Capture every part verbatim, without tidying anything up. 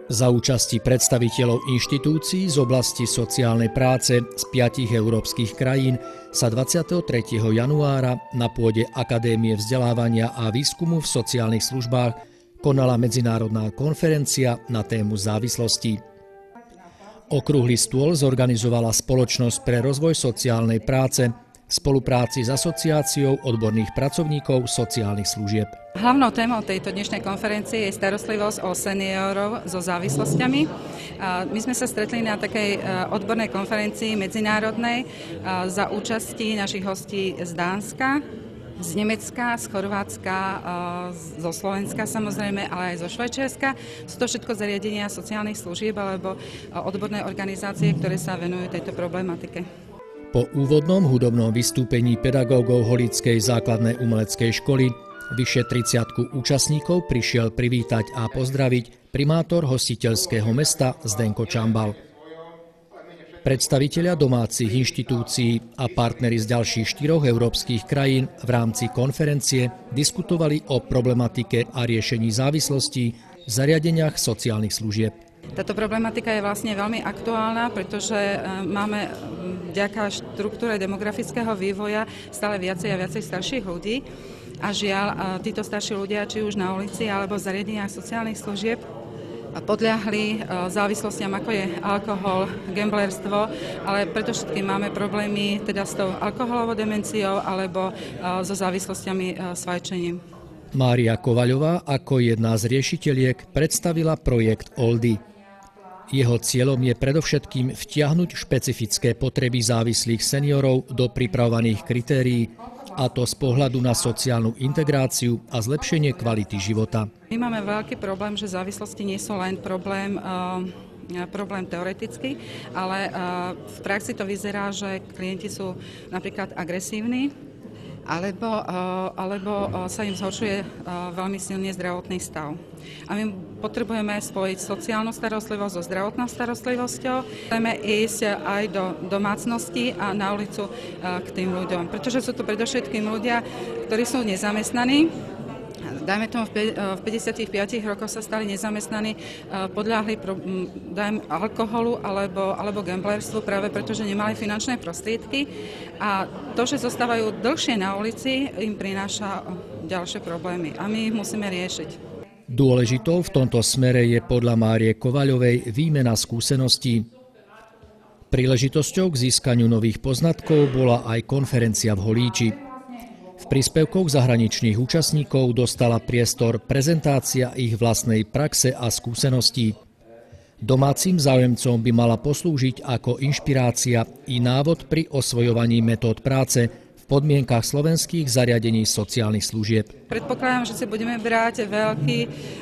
Za účasti predstaviteľov inštitúcií z oblasti sociálnej práce z piatich európskych krajín sa dvadsiateho tretieho januára na pôde Akadémie vzdelávania a výskumu v sociálnych službách konala medzinárodná konferencia na tému závislosti. Okrúhly stôl zorganizovala Spoločnosť pre rozvoj sociálnej práce v spolupráci s Asociáciou odborných pracovníkov sociálnych služieb. Hlavnou témou tejto dnešnej konferencie je starostlivosť o seniorov so závislosťami. My sme sa stretli na takej odbornej konferencii medzinárodnej za účasti našich hostí z Dánska, z Nemecka, z Chorvátska, zo Slovenska samozrejme, ale aj zo Švajčiarska. Sú to všetko zariadenia sociálnych služieb alebo odborné organizácie, ktoré sa venujú tejto problematike. Po úvodnom hudobnom vystúpení pedagógov Holíckej základnej umeleckej školy vyše tridsiatku účastníkov prišiel privítať a pozdraviť primátor hostiteľského mesta Zdenko Čambal. Predstavitelia domácich inštitúcií a partneri z ďalších štyroch európskych krajín v rámci konferencie diskutovali o problematike a riešení závislostí v zariadeniach sociálnych služieb. Táto problematika je vlastne veľmi aktuálna, pretože máme vďaka štruktúre demografického vývoja stále viacej a viacej starších ľudí. A žiaľ, títo starší ľudia, či už na ulici alebo v zariadeniach sociálnych služieb, podľahli závislostiam, ako je alkohol, gamblerstvo, ale preto všetkým máme problémy teda s tou alkoholovou demenciou alebo so závislostiami s fajčením. Mária Kovaľová ako jedna z riešiteliek predstavila projekt Oldy. Jeho cieľom je predovšetkým vtiahnuť špecifické potreby závislých seniorov do pripravovaných kritérií, a to z pohľadu na sociálnu integráciu a zlepšenie kvality života. My máme veľký problém, že závislosti nie sú len problém, uh, problém teoretický, ale uh, v praxi to vyzerá, že klienti sú napríklad agresívni, alebo, uh, alebo uh, sa im zhoršuje uh, veľmi silne zdravotný stav. A my potrebujeme spojiť sociálnu starostlivosť so zdravotnou starostlivosťou. Chceme ísť aj do domácnosti a na ulicu uh, k tým ľuďom, pretože sú to predovšetkým ľudia, ktorí sú nezamestnaní. Dajme tomu, v päťdesiatich piatich rokoch sa stali nezamestnaní, podľahli dajme, alkoholu alebo, alebo gamblerstvu práve preto, že nemali finančné prostriedky. A to, že zostávajú dlhšie na ulici, im prináša ďalšie problémy a my ich musíme riešiť. Dôležitou v tomto smere je podľa Márie Kovaľovej výmena skúseností. Príležitosťou k získaniu nových poznatkov bola aj konferencia v Holíči. V príspevkoch zahraničných účastníkov dostala priestor prezentácia ich vlastnej praxe a skúseností. Domácim záujemcom by mala poslúžiť ako inšpirácia i návod pri osvojovaní metód práce v podmienkach slovenských zariadení sociálnych služieb. Predpokladám, že si budeme brať veľký,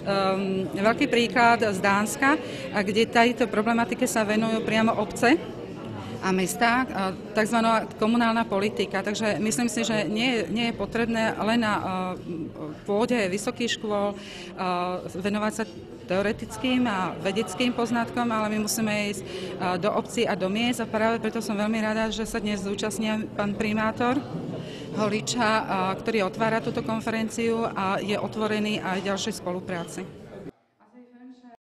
um, veľký príklad z Dánska, kde tejto problematike sa venujú priamo obce a mesta, tzv. Komunálna politika. Takže myslím si, že nie, nie je potrebné len na pôde vysokých škôl venovať sa teoretickým a vedeckým poznatkom, ale my musíme ísť do obcí a do miest a práve preto som veľmi rada, že sa dnes zúčastní pán primátor Holíča, ktorý otvára túto konferenciu a je otvorený aj ďalšej spolupráci.